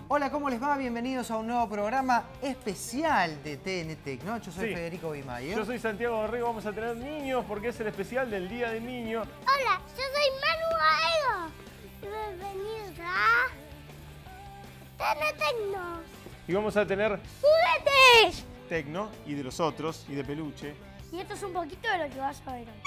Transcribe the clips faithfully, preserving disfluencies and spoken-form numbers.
Hola, ¿cómo les va? Bienvenidos a un nuevo programa especial de T N Tech, ¿no? Yo soy sí. Federico Bimayer. Yo soy Santiago Dorrego, vamos a tener niños porque es el especial del Día del Niño. Hola, yo soy Manu Aedo. Bienvenidos a T N Tecno. Y vamos a tener ¡Juguetes! tecno y de los otros y de peluche. Y esto es un poquito de lo que vas a ver hoy.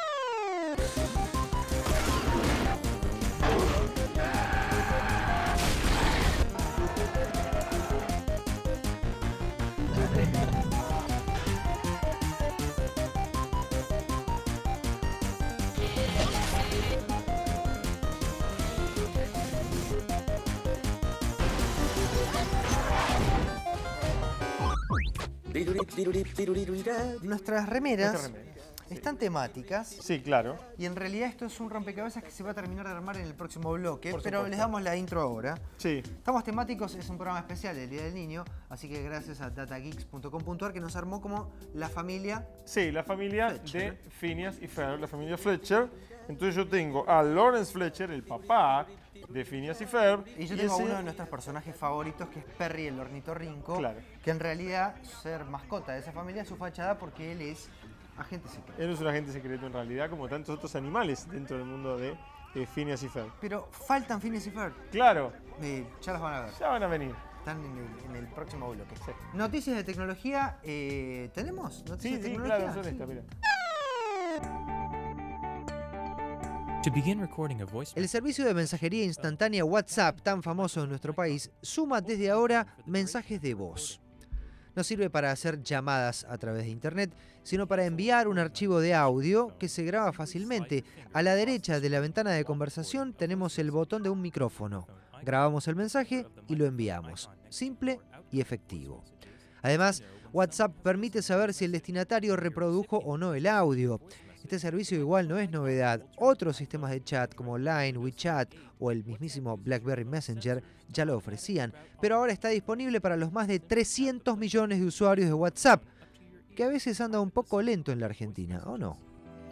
Nuestras remeras Nuestras remeras, sí. están temáticas. Sí, claro. Y en realidad esto es un rompecabezas que se va a terminar de armar en el próximo bloque. Por Pero supuesto. les damos la intro ahora. Sí. Estamos temáticos, es un programa especial del Día del Niño. Así que gracias a datageeks punto com punto a r que nos armó como la familia. Sí, la familia Fletcher. de Phineas y Ferb, la familia Fletcher. Entonces yo tengo a Lawrence Fletcher, el papá de Phineas y Ferb. Y yo tengo a ese- uno de nuestros personajes favoritos, que es Perry el ornitorrinco. Claro. Que en realidad ser mascota de esa familia es su fachada porque él es agente secreto. Él es un agente secreto en realidad, como tantos otros animales dentro del mundo de eh, Phineas y Ferb. Pero faltan Phineas y Ferb. Claro, Eh, ya los van a ver. ya van a venir. Están en el, en el próximo bloque. Sí. Noticias de tecnología. Eh, ¿Tenemos noticias Sí, de sí, tecnología? claro, son estas, mira. To begin recording a voice El servicio de mensajería instantánea WhatsApp, tan famoso en nuestro país, suma desde ahora mensajes de voz. No sirve para hacer llamadas a través de internet, sino para enviar un archivo de audio que se graba fácilmente. A la derecha de la ventana de conversación tenemos el botón de un micrófono. Grabamos el mensaje y lo enviamos. Simple y efectivo. Además, WhatsApp permite saber si el destinatario reprodujo o no el audio. Este servicio igual no es novedad. Otros sistemas de chat como Line, WeChat o el mismísimo BlackBerry Messenger ya lo ofrecían, pero ahora está disponible para los más de trescientos millones de usuarios de WhatsApp, que a veces anda un poco lento en la Argentina, ¿o no?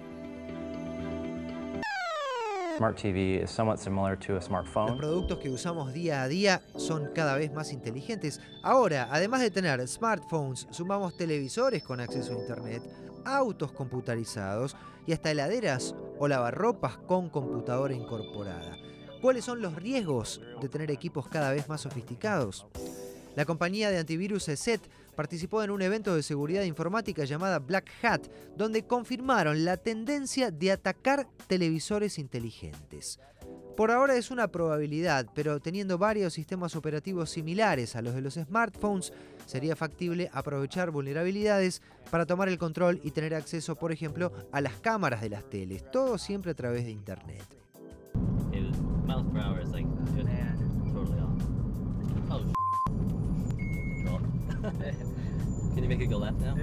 Smart T V is somewhat similar to a Los smartphone. productos que usamos día a día son cada vez más inteligentes. Ahora, además de tener smartphones, sumamos televisores con acceso a internet, autos computarizados y hasta heladeras o lavarropas con computadora incorporada. ¿Cuáles son los riesgos de tener equipos cada vez más sofisticados? La compañía de antivirus E S E T participó en un evento de seguridad informática llamada Black Hat, donde confirmaron la tendencia de atacar televisores inteligentes. Por ahora es una probabilidad, pero teniendo varios sistemas operativos similares a los de los smartphones, sería factible aprovechar vulnerabilidades para tomar el control y tener acceso, por ejemplo, a las cámaras de las teles, todo siempre a través de internet. It, miles per hour is like just totally off. Oh, control. Can you make it go left now?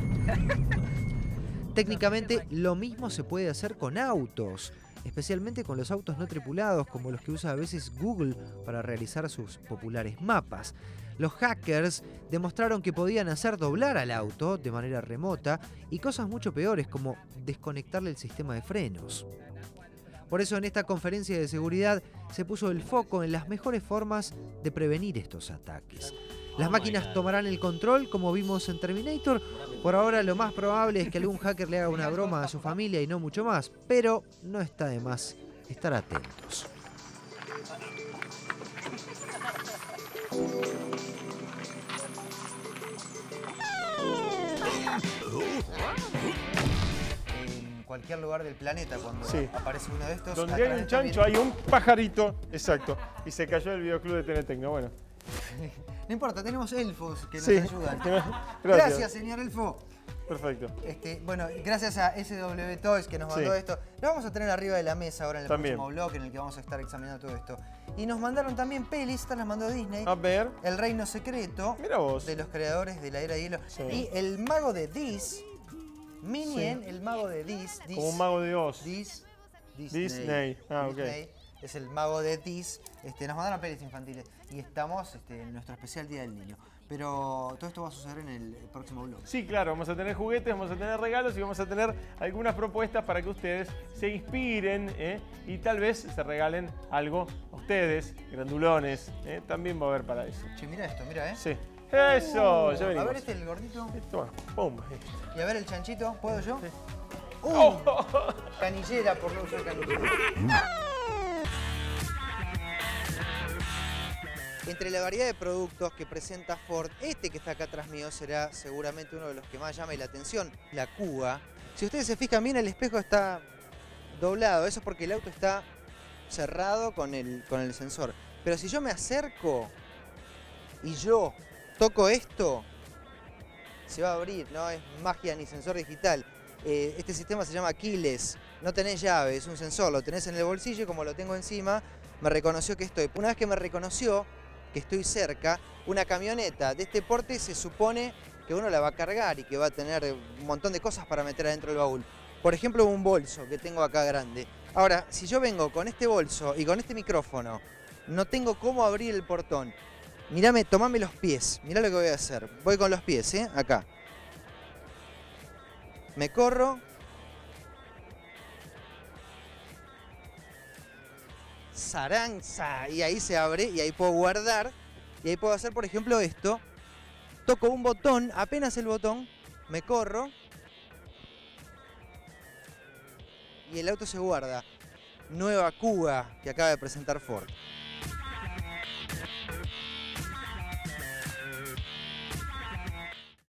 Técnicamente, lo mismo se puede hacer con autos, especialmente con los autos no tripulados como los que usa a veces Google para realizar sus populares mapas. Los hackers demostraron que podían hacer doblar al auto de manera remota y cosas mucho peores como desconectarle el sistema de frenos. Por eso en esta conferencia de seguridad se puso el foco en las mejores formas de prevenir estos ataques. Las máquinas tomarán el control como vimos en Terminator. Por ahora lo más probable es que algún hacker le haga una broma a su familia y no mucho más, pero no está de más estar atentos. En cualquier lugar del planeta, cuando Sí. aparece uno de estos, Donde atrás hay de un esta chancho hay un pajarito. Exacto. Y se cayó el videoclub de T N Tecno. Bueno. No importa, tenemos elfos que nos Sí. ayudan. Gracias. Gracias, señor elfo. Perfecto. Este, bueno, gracias a S W Toys que nos mandó Sí. esto. Lo vamos a tener arriba de la mesa ahora en el También. próximo blog en el que vamos a estar examinando todo esto. Y nos mandaron también pelis, estas las mandó Disney. A ver. El Reino Secreto, Mira vos. de los creadores de la Era de Hielo. Sí. Y El Mago de Diz, Minien, el Mago de Diz. Diz Como un mago de Oz. Diz, Disney. Disney. Ah, ok. Disney. es el mago de Dis. Este, nos mandaron pelis infantiles y estamos este, en nuestro especial Día del Niño. Pero todo esto va a suceder en el próximo blog. Sí, claro, vamos a tener juguetes, vamos a tener regalos y vamos a tener algunas propuestas para que ustedes se inspiren ¿eh? y tal vez se regalen algo a ustedes, grandulones. ¿eh? También va a haber para eso. Che, mira esto, mira, ¿eh? Sí. Eso, Uh, ya venimos. A ver este, el gordito. Toma, pum. Y a ver el chanchito, ¿puedo yo? Sí. ¡Uh! Oh. Canillera, por no usar canillera. Entre la variedad de productos que presenta Ford, este que está acá atrás mío será seguramente uno de los que más llame la atención, la Kuga. Si ustedes se fijan bien, el espejo está doblado, eso es porque el auto está cerrado con el, con el sensor. Pero si yo me acerco y yo toco esto, se va a abrir, no es magia ni sensor digital. Eh, este sistema se llama keyless, no tenés llave, es un sensor, lo tenés en el bolsillo y como lo tengo encima, me reconoció que estoy. Una vez que me reconoció que estoy cerca, una camioneta de este porte se supone que uno la va a cargar y que va a tener un montón de cosas para meter adentro del baúl. Por ejemplo, un bolso que tengo acá grande. Ahora, si yo vengo con este bolso y con este micrófono, no tengo cómo abrir el portón. Mírame, tomame los pies, mirá lo que voy a hacer. Voy con los pies, ¿eh? Acá. Me corro. Zaranza. Y ahí se abre y ahí puedo guardar. Y ahí puedo hacer, por ejemplo, esto. Toco un botón, apenas el botón, me corro. Y el auto se guarda. Nueva Kuga que acaba de presentar Ford.